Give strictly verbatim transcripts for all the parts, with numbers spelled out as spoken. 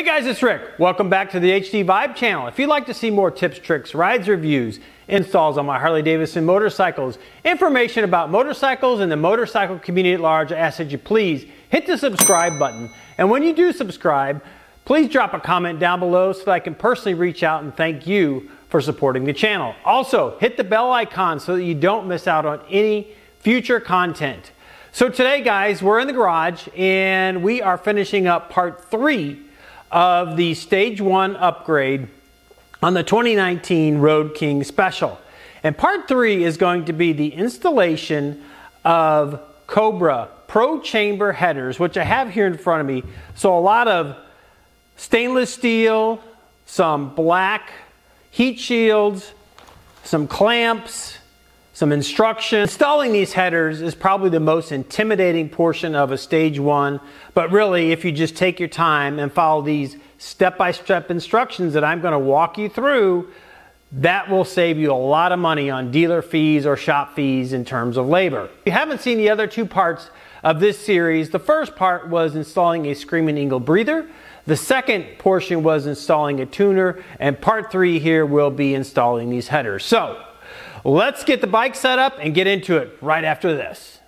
guys, it's Rick. Welcome back to the H D Vibe channel. If you'd like to see more tips, tricks, rides, reviews, installs on my Harley Davidson motorcycles, information about motorcycles and the motorcycle community at large, I ask that you please hit the subscribe button. And when you do subscribe, please drop a comment down below so that I can personally reach out and thank you for supporting the channel. Also, hit the bell icon so that you don't miss out on any future content. So today, guys, we're in the garage and we are finishing up part three of the stage one upgrade on the twenty nineteen Road King Special. And part three is going to be the installation of Cobra Pro Chamber headers, which I have here in front of me. So a lot of stainless steel, some black heat shields, some clamps, some instructions. Installing these headers is probably the most intimidating portion of a stage one, but really if you just take your time and follow these step-by-step instructions that I'm going to walk you through, that will save you a lot of money on dealer fees or shop fees in terms of labor. If you haven't seen the other two parts of this series, the first part was installing a Screaming Eagle breather. The second portion was installing a tuner, and part three here will be installing these headers. So let's get the bike set up and get into it right after this.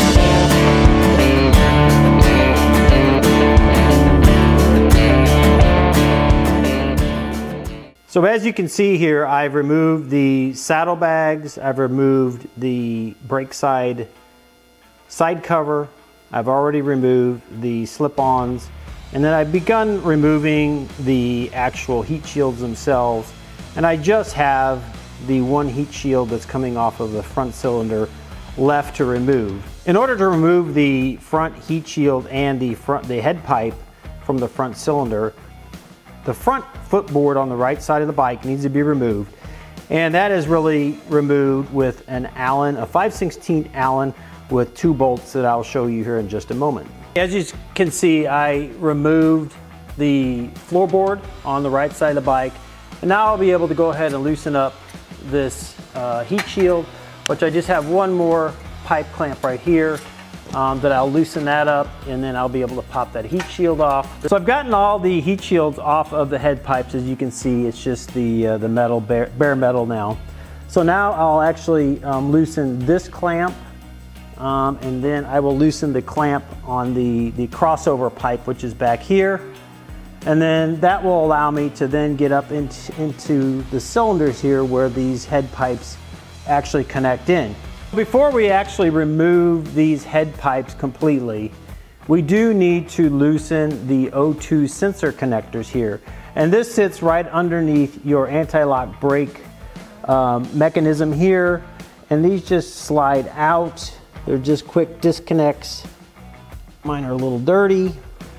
So as you can see here, I've removed the saddlebags, I've removed the brake side side cover, I've already removed the slip-ons, and then I've begun removing the actual heat shields themselves, and I just have the one heat shield that's coming off of the front cylinder left to remove. In order to remove the front heat shield and the front the head pipe from the front cylinder, the front footboard on the right side of the bike needs to be removed, and that is really removed with an Allen, a five sixteenths Allen with two bolts that I'll show you here in just a moment. As you can see, I removed the floorboard on the right side of the bike, and now I'll be able to go ahead and loosen up this uh, heat shield, which I just have one more pipe clamp right here um, that I'll loosen that up, and then I'll be able to pop that heat shield off. So I've gotten all the heat shields off of the head pipes. As you can see, it's just the uh, the metal bare, bare metal now. So now I'll actually um, loosen this clamp, um, and then I will loosen the clamp on the the crossover pipe, which is back here. And then that will allow me to then get up into, into the cylinders here where these head pipes actually connect in. Before we actually remove these head pipes completely, we do need to loosen the O two sensor connectors here. And this sits right underneath your anti-lock brake um, mechanism here. And these just slide out. They're just quick disconnects. Mine are a little dirty.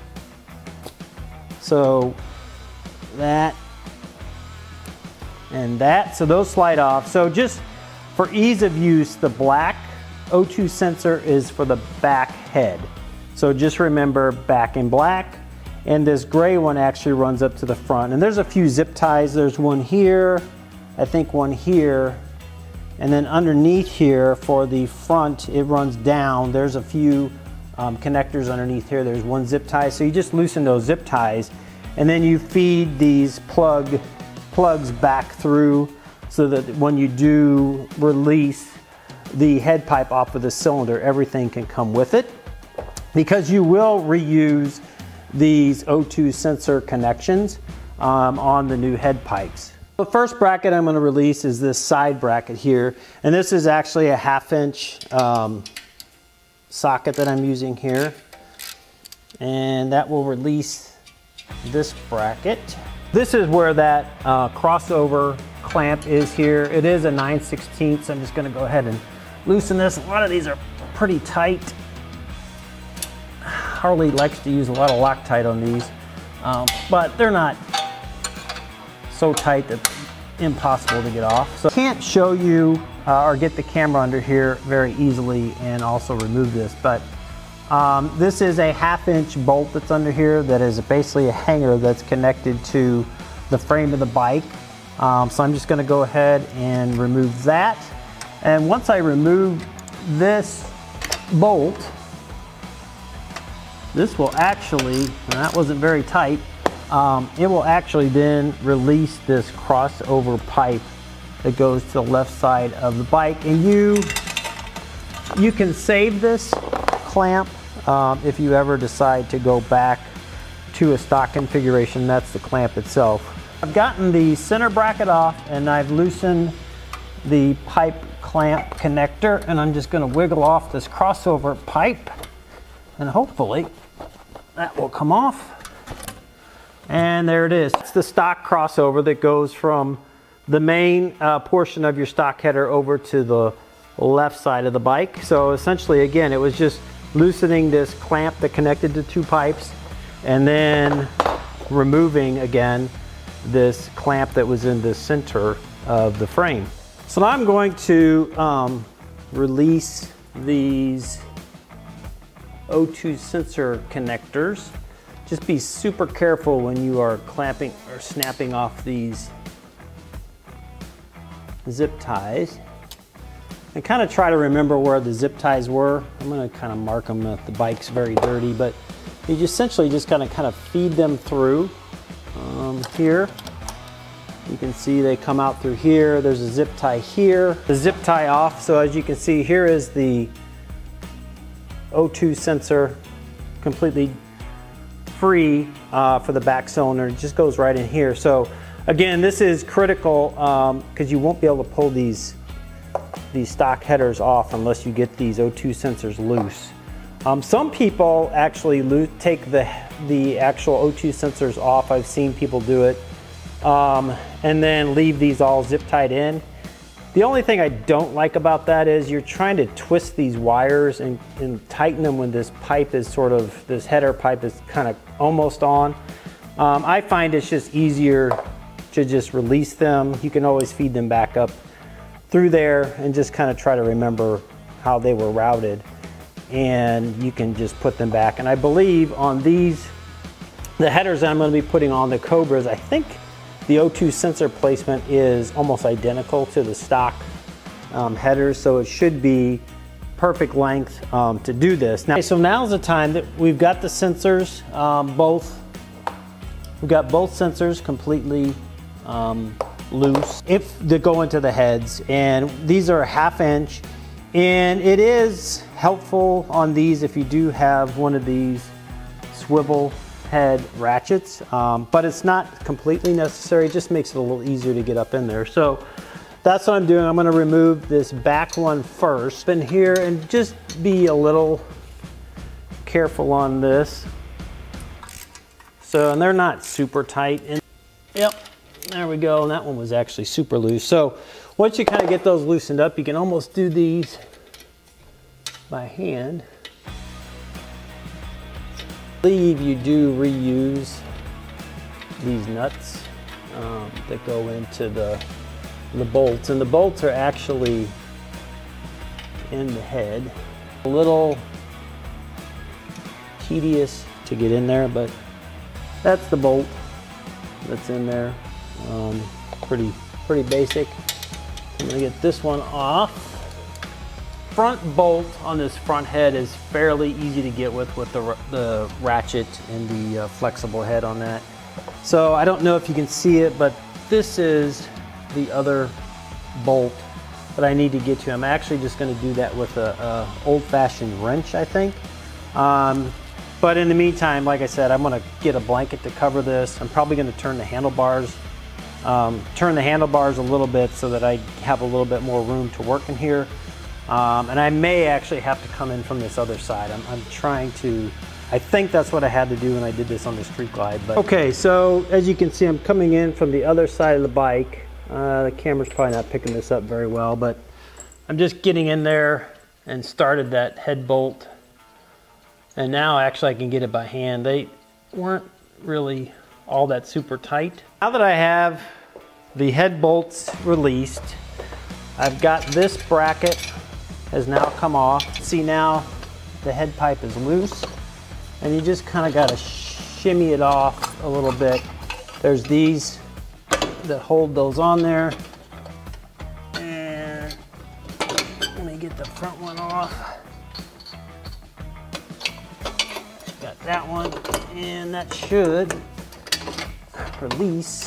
So that and that, so those slide off. So just for ease of use, the black O two sensor is for the back head. So just remember back in black, and this gray one actually runs up to the front. And there's a few zip ties. There's one here, I think one here, and then underneath here for the front, it runs down. There's a few Um, connectors underneath here. There's one zip tie, so you just loosen those zip ties, and then you feed these plug plugs back through so that when you do release the head pipe off of the cylinder, everything can come with it, because you will reuse these O two sensor connections um, on the new head pipes. The first bracket I'm going to release is this side bracket here, and this is actually a half inch um, socket that I'm using here, and that will release this bracket. This is where that uh, crossover clamp is here. It is a nine sixteenths. I'm just going to go ahead and loosen this. A lot of these are pretty tight. Harley likes to use a lot of Loctite on these, um, but they're not so tight that it's impossible to get off. So I can't show you Uh, or get the camera under here very easily and also remove this, but um, this is a half inch bolt that's under here that is basically a hanger that's connected to the frame of the bike. Um, so I'm just going to go ahead and remove that, and once I remove this bolt, this will actually, and that wasn't very tight, um, it will actually then release this crossover pipe that goes to the left side of the bike. And you, you can save this clamp um, if you ever decide to go back to a stock configuration. That's the clamp itself. I've gotten the center bracket off and I've loosened the pipe clamp connector, and I'm just going to wiggle off this crossover pipe, and hopefully that will come off. And there it is. It's the stock crossover that goes from the main uh, portion of your stock header over to the left side of the bike. So essentially, again, it was just loosening this clamp that connected the two pipes and then removing again this clamp that was in the center of the frame. So now I'm going to um, release these O two sensor connectors. Just be super careful when you are clamping or snapping off these zip ties. And kind of try to remember where the zip ties were. I'm going to kind of mark them if the bike's very dirty, but you just essentially just kind of kind of feed them through um, here. You can see they come out through here. There's a zip tie here. The zip tie off. So as you can see, here is the O two sensor, completely free uh, for the back cylinder. It just goes right in here. So again, this is critical because um, you won't be able to pull these these stock headers off unless you get these O two sensors loose. Um, some people actually lo take the the actual O two sensors off. I've seen people do it, um, and then leave these all zip tied in. The only thing I don't like about that is you're trying to twist these wires and, and tighten them when this pipe is sort of, this header pipe is kind of almost on. Um, I find it's just easier to just release them. You can always feed them back up through there and just kind of try to remember how they were routed, and you can just put them back. And I believe on these, the headers that I'm going to be putting on the Cobras, I think the O two sensor placement is almost identical to the stock um, headers, so it should be perfect length um, to do this. Now, so now's the time that we've got the sensors, um, both, we've got both sensors completely um, loose if they go into the heads, and these are a half inch, and it is helpful on these if you do have one of these swivel head ratchets, um, but it's not completely necessary. It just makes it a little easier to get up in there. So that's what I'm doing. I'm going to remove this back one first in here and just be a little careful on this. So, and they're not super tight. And, yep, there we go. And that one was actually super loose. So once you kind of get those loosened up, you can almost do these by hand. I believe you do reuse these nuts um, that go into the, the bolts, and the bolts are actually in the head. A little tedious to get in there, but that's the bolt that's in there. Um, pretty, pretty basic. I'm gonna get this one off. Front bolt on this front head is fairly easy to get with with the, the ratchet and the uh, flexible head on that. So I don't know if you can see it, but this is the other bolt that I need to get to. I'm actually just going to do that with a, a old-fashioned wrench, I think. Um, but in the meantime, like I said, I'm going to get a blanket to cover this. I'm probably going to turn the handlebars, um, turn the handlebars a little bit so that I have a little bit more room to work in here. Um, and I may actually have to come in from this other side. I'm, I'm trying to, I think that's what I had to do when I did this on the Street Glide. But okay, so as you can see, I'm coming in from the other side of the bike. Uh, the camera's probably not picking this up very well, but I'm just getting in there and started that head bolt. And now actually I can get it by hand. They weren't really all that super tight. Now that I have the head bolts released, I've got this bracket has now come off. See, now the head pipe is loose, and you just kind of got to shimmy it off a little bit. There's these that hold those on there, and let me get the front one off. Got that one, and that should release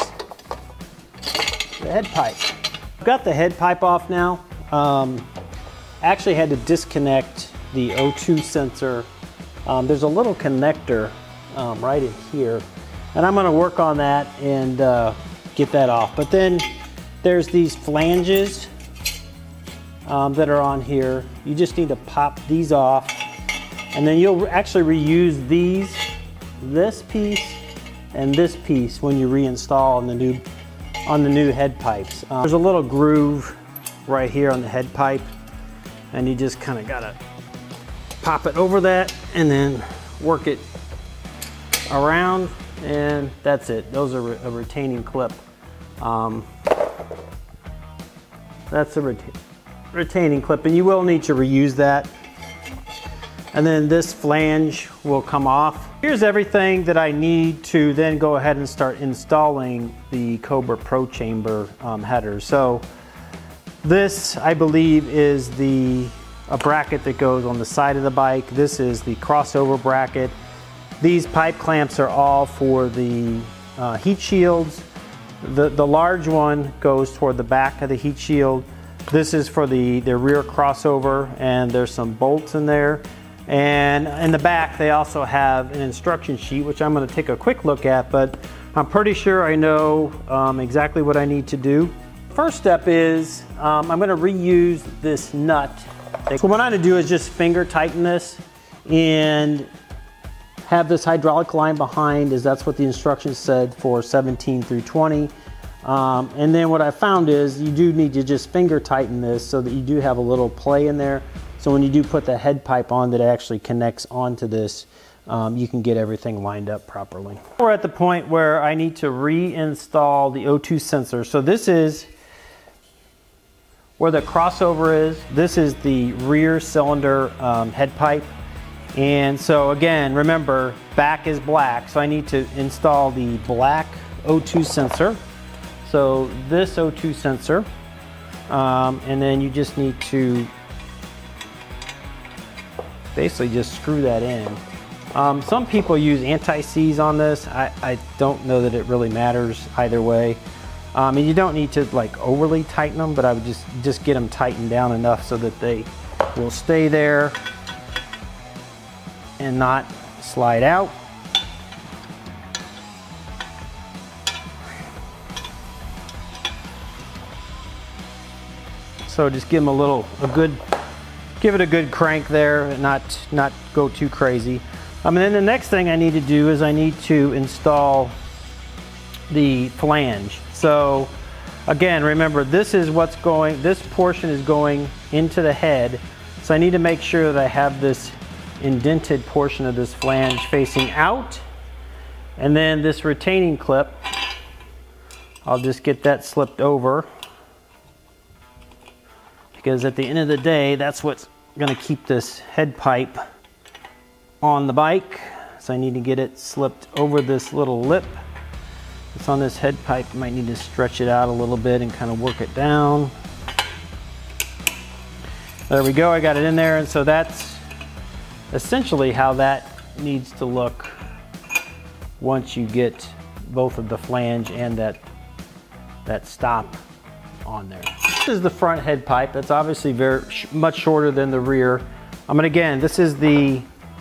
the head pipe. I've got the head pipe off now. Um, actually had to disconnect the O two sensor. Um, there's a little connector um, right in here, and I'm going to work on that and uh, get that off. But then there's these flanges um, that are on here. You just need to pop these off, and then you'll actually reuse these, this piece and this piece when you reinstall on the new on the new head pipes. Um, there's a little groove right here on the head pipe, and you just kind of gotta pop it over that and then work it around, and that's it. Those are a retaining clip. Um, that's a ret retaining clip, and you will need to reuse that. And then this flange will come off. Here's everything that I need to then go ahead and start installing the Cobra Pro Chamber um, headers. So this, I believe, is the a bracket that goes on the side of the bike. This is the crossover bracket. These pipe clamps are all for the uh, heat shields. The, the large one goes toward the back of the heat shield. This is for the, the rear crossover, and there's some bolts in there. And in the back, they also have an instruction sheet, which I'm going to take a quick look at, but I'm pretty sure I know um, exactly what I need to do. First step is um, I'm going to reuse this nut. So what I'm going to do is just finger tighten this and have this hydraulic line behind, as that's what the instructions said for seventeen through twenty. Um, and then what I found is you do need to just finger tighten this so that you do have a little play in there. So when you do put the head pipe on that actually connects onto this, um, you can get everything lined up properly. We're at the point where I need to reinstall the O two sensor. So this is where the crossover is. This is the rear cylinder um, head pipe. And so again, remember, back is black. So I need to install the black O two sensor. So this O two sensor, um, and then you just need to basically just screw that in. Um, some people use anti-seize on this. I, I don't know that it really matters either way. Um, and you don't need to like overly tighten them, but I would just, just get them tightened down enough so that they will stay there and not slide out. So just give them a little, a good, give it a good crank there and not, not go too crazy. Um, and then the next thing I need to do is I need to install the flange. So again, remember, this is what's going, this portion is going into the head. So I need to make sure that I have this indented portion of this flange facing out. And then this retaining clip, I'll just get that slipped over, because at the end of the day, that's what's going to keep this head pipe on the bike. So I need to get it slipped over this little lip that's on this head pipe. You might need to stretch it out a little bit and kind of work it down. There we go, I got it in there. And so that's essentially how that needs to look once you get both of the flange and that, that stop on there. This is the front head pipe. It's obviously very much shorter than the rear. I mean, again, this is the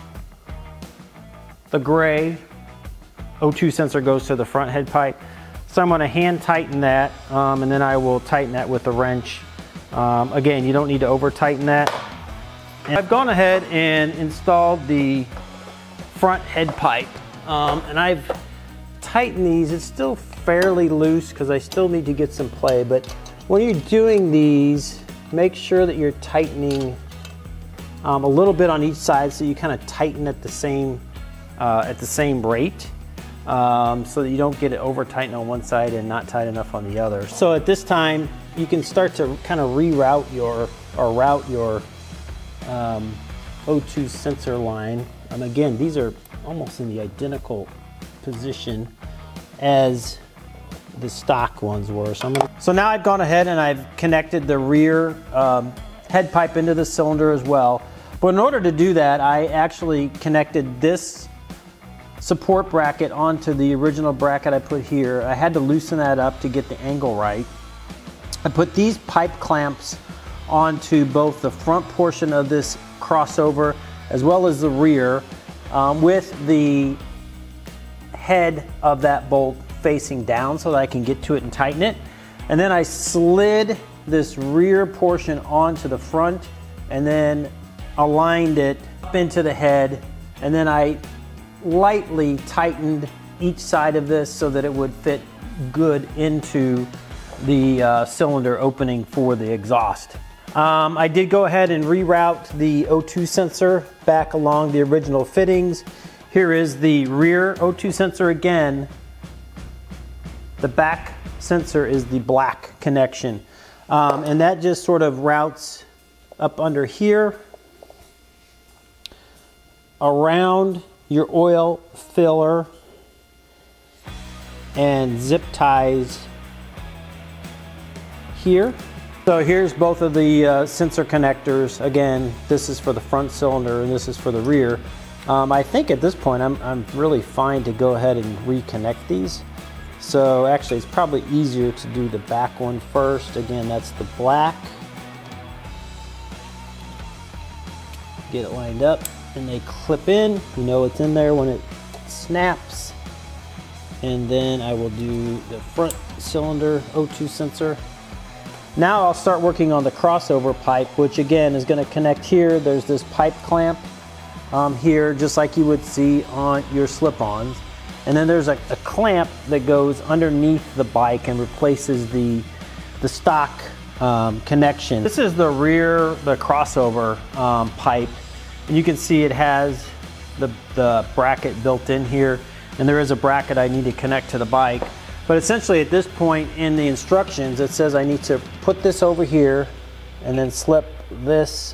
the gray O two sensor goes to the front head pipe. So I'm going to hand tighten that, um, and then I will tighten that with a wrench. Um, again, you don't need to over tighten that. And I've gone ahead and installed the front head pipe, um, and I've tightened these. It's still fairly loose because I still need to get some play, but when you're doing these, make sure that you're tightening um, a little bit on each side, so you kind of tighten at the same uh, at the same rate, um, so that you don't get it over tightened on one side and not tight enough on the other. So at this time, you can start to kind of reroute your or route your um, O two sensor line. And again, these are almost in the identical position as the stock ones were. So, I'm gonna, so now I've gone ahead and I've connected the rear um, head pipe into the cylinder as well. But in order to do that, I actually connected this support bracket onto the original bracket I put here. I had to loosen that up to get the angle right. I put these pipe clamps onto both the front portion of this crossover as well as the rear, um, with the head of that bolt facing down so that I can get to it and tighten it. And then I slid this rear portion onto the front and then aligned it up into the head, and then I lightly tightened each side of this so that it would fit good into the uh, cylinder opening for the exhaust. Um, I did go ahead and reroute the O two sensor back along the original fittings. Here is the rear O two sensor again. The back sensor is the black connection. Um, and that just sort of routes up under here, around your oil filler, and zip ties here. So here's both of the uh, sensor connectors. Again, this is for the front cylinder and this is for the rear. Um, I think at this point I'm, I'm really fine to go ahead and reconnect these. So actually it's probably easier to do the back one first. Again, that's the black. Get it lined up and they clip in. You know it's in there when it snaps. And then I will do the front cylinder O two sensor. Now I'll start working on the crossover pipe, which again is going to connect here. There's this pipe clamp um, here, just like you would see on your slip-ons. And then there's a, a clamp that goes underneath the bike and replaces the, the stock um, connection. This is the rear, the crossover um, pipe. And you can see it has the, the bracket built in here. And there is a bracket I need to connect to the bike. But essentially at this point in the instructions, it says I need to put this over here and then slip this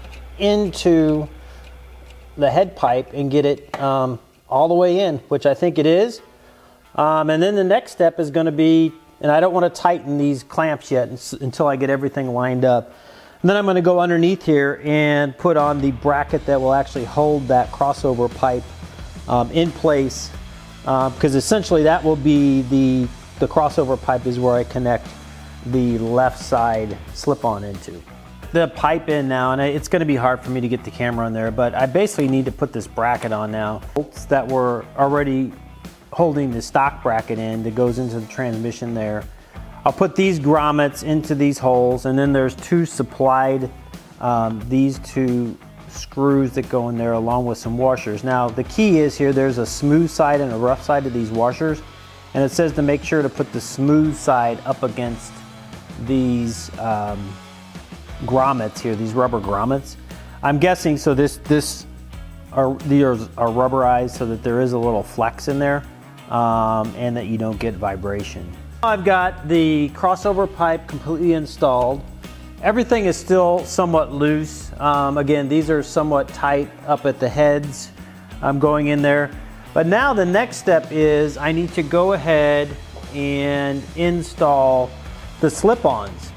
into the head pipe and get it um, all the way in, which I think it is. Um, and then the next step is going to be, and I don't want to tighten these clamps yet until I get everything lined up. And then I'm going to go underneath here and put on the bracket that will actually hold that crossover pipe um, in place. Uh, because essentially that will be the, the crossover pipe is where I connect the left side slip-on into. The pipe in now, and it's going to be hard for me to get the camera on there, but I basically need to put this bracket on now. Bolts that were already holding the stock bracket in that goes into the transmission there. I'll put these grommets into these holes, and then there's two supplied, um, these two screws that go in there along with some washers. Now the key is here, there's a smooth side and a rough side to these washers, and it says to make sure to put the smooth side up against these um, grommets here, these rubber grommets. I'm guessing so this this are these are rubberized so that there is a little flex in there um, and that you don't get vibration. I've got the crossover pipe completely installed. Everything is still somewhat loose. Um, again, these are somewhat tight up at the heads. I'm going in there. But now the next step is I need to go ahead and install the slip-ons.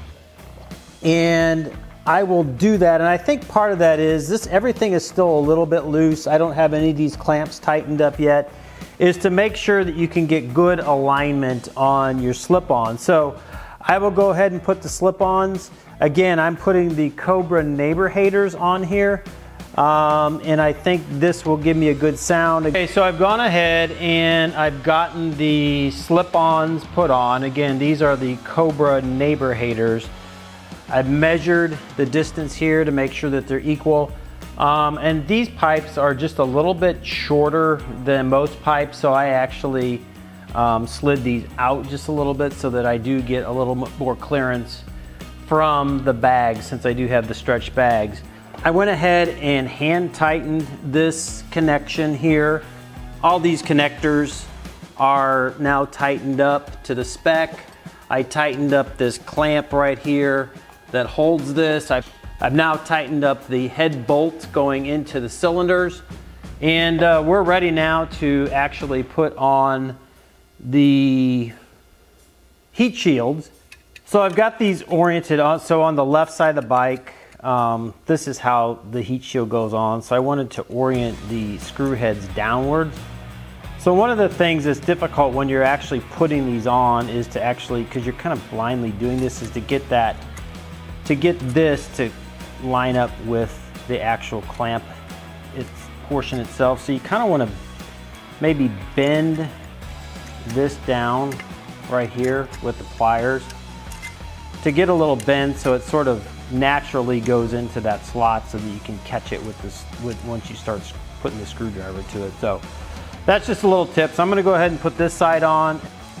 And I will do that. And I think part of that is this, everything is still a little bit loose. I don't have any of these clamps tightened up yet. Is to make sure that you can get good alignment on your slip-on. So I will go ahead and put the slip-ons. Again, I'm putting the Cobra Neighbor Haters on here, um, and I think this will give me a good sound. Okay, so I've gone ahead and I've gotten the slip-ons put on. Again, these are the Cobra Neighbor Haters. I've measured the distance here to make sure that they're equal. Um, and these pipes are just a little bit shorter than most pipes, so I actually um, slid these out just a little bit so that I do get a little more clearance from the bags, since I do have the stretch bags. I went ahead and hand tightened this connection here. All these connectors are now tightened up to the spec. I tightened up this clamp right here that holds this. I've, I've now tightened up the head bolt going into the cylinders, and uh, we're ready now to actually put on the heat shields. So I've got these oriented on, so on the left side of the bike, um, this is how the heat shield goes on. So I wanted to orient the screw heads downwards So one of the things that's difficult when you're actually putting these on is to actually, because you're kind of blindly doing this, is to get that, to get this to line up with the actual clamp its portion itself. So you kind of want to maybe bend this down right here with the pliers to get a little bend so it sort of naturally goes into that slot so that you can catch it with this with once you start putting the screwdriver to it. So that's just a little tip. So I'm going to go ahead and put this side on.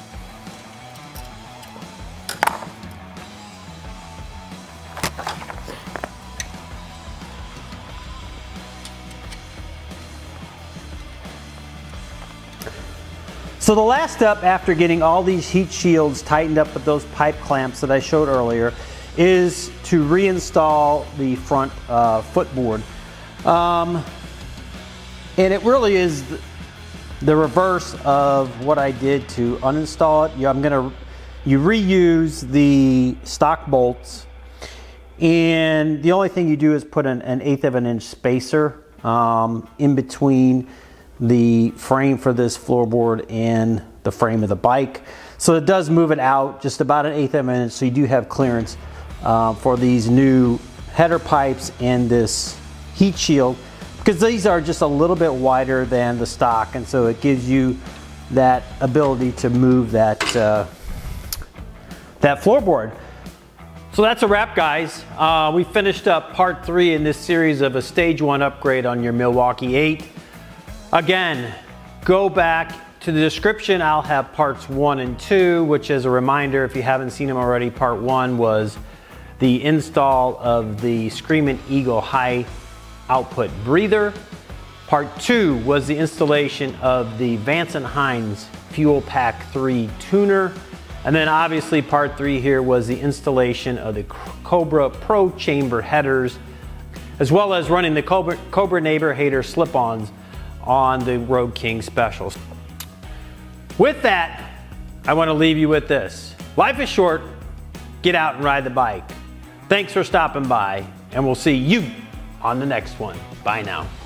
So the last step after getting all these heat shields tightened up with those pipe clamps that I showed earlier is to reinstall the front uh, footboard. Um, and it really is the reverse of what I did to uninstall it. I'm gonna, you reuse the stock bolts, and the only thing you do is put an, an eighth of an inch spacer um, in between the frame for this floorboard and the frame of the bike. So it does move it out just about an eighth of an inch, so you do have clearance uh, for these new header pipes and this heat shield, because these are just a little bit wider than the stock, and so it gives you that ability to move that, uh, that floorboard. So that's a wrap, guys. Uh, we finished up part three in this series of a stage one upgrade on your Milwaukee eight. Again, go back to the description. I'll have parts one and two, which, as a reminder, if you haven't seen them already, part one was the install of the Screamin' Eagle high output breather. Part two was the installation of the Vance and Hines Fuel Pack three tuner. And then obviously part three here was the installation of the Cobra Pro chamber headers, as well as running the Cobra, Cobra Neighbor Hater slip-ons on the Road King specials. With that, I want to leave you with this. Life is short, get out and ride the bike. Thanks for stopping by, and we'll see you on the next one. Bye now.